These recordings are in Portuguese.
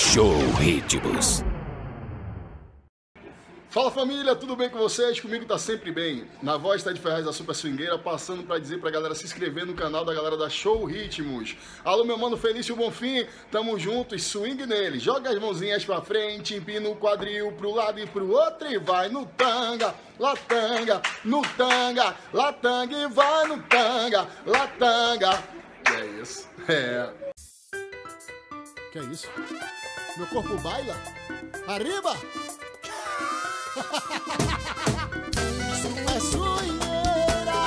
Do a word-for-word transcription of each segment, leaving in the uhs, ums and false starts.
Show Ritmos. Fala família, tudo bem com vocês? Comigo tá sempre bem. Na voz tá de Ferraz da Super Swingueira, passando pra dizer pra galera se inscrever no canal da galera da Show Ritmos. Alô meu mano Felício Bonfim, tamo juntos, swing nele. Joga as mãozinhas pra frente, empina o quadril pro lado e pro outro e vai no tanga, latanga, no tanga, latanga e vai no tanga, latanga. Que é isso? É. Que é isso? Meu corpo baila? Arriba! Super Swingueira.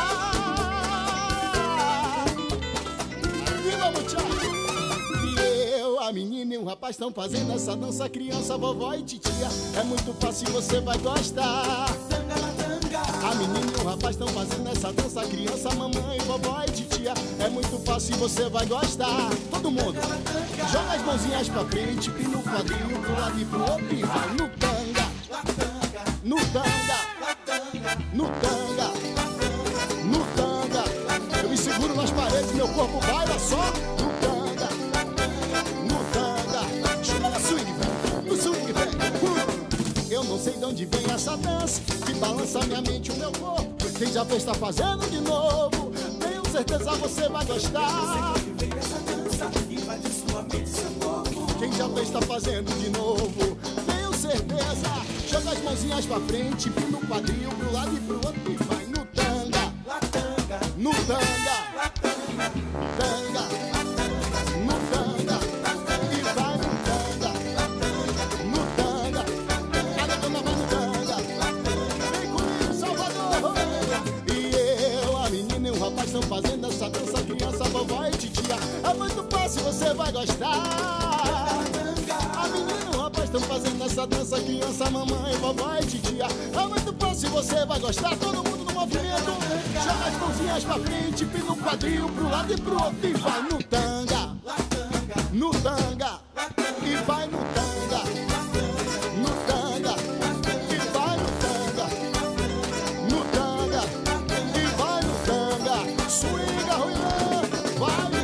Arriba, muchacho. E eu, a menina e o rapaz estão fazendo essa dança, criança, vovó e titia. É muito fácil, você vai gostar. A menina e o rapaz estão fazendo essa dança, criança, mamãe, vovó e titia. É muito fácil, você vai gostar. Todo mundo joga as mãozinhas pra frente, pina o quadril pro lado e pro outro e vai no tanga, no tanga, no tanga, no tanga. Eu me seguro nas paredes, meu corpo baila só no tanga, no tanga. Chama na swing, velho, no swing, velho. Eu não sei de onde vem essa dança que balança minha mente e o meu corpo. Quem já fez tá fazendo de novo, tenho certeza você vai gostar. Quem já fez tá fazendo de novo, tenho certeza. Joga as mãozinhas pra frente, pina o quadril pro lado e pro outro e vai no tanga, no tanga, tanga, no tanga, e vai no tanga, no tanga, cada dona vai no tanga. Vem comigo, Salvador! E eu, a menina e o rapaz estão fazendo essa dança, criança, vovó e titia. É muito fácil, você vai gostar. A menina e o rapaz estão fazendo essa dança, criança, mamãe, vovó e titia. É muito fácil, você vai gostar. Todo mundo no movimento. Joga as mãozinhas pra frente, pina o quadril pro lado e pro outro e vai no tanga, no tanga, e vai no tanga, no tanga, e vai no tanga, no tanga, e vai no tanga. Swinga, ruim, vai.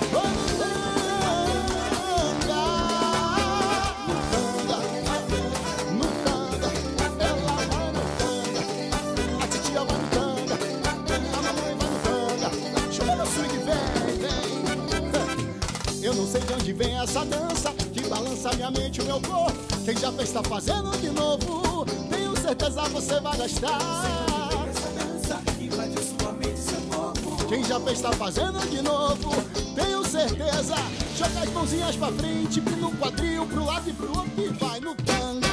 Eu não sei de onde vem essa dança que balança minha mente e o meu corpo. Quem já fez tá fazendo de novo, tenho certeza você vai gostar. Quem já fez tá fazendo de novo, tenho certeza. Joga as mãozinhas pra frente, pina o quadril pro lado e pro outro e vai no tanga.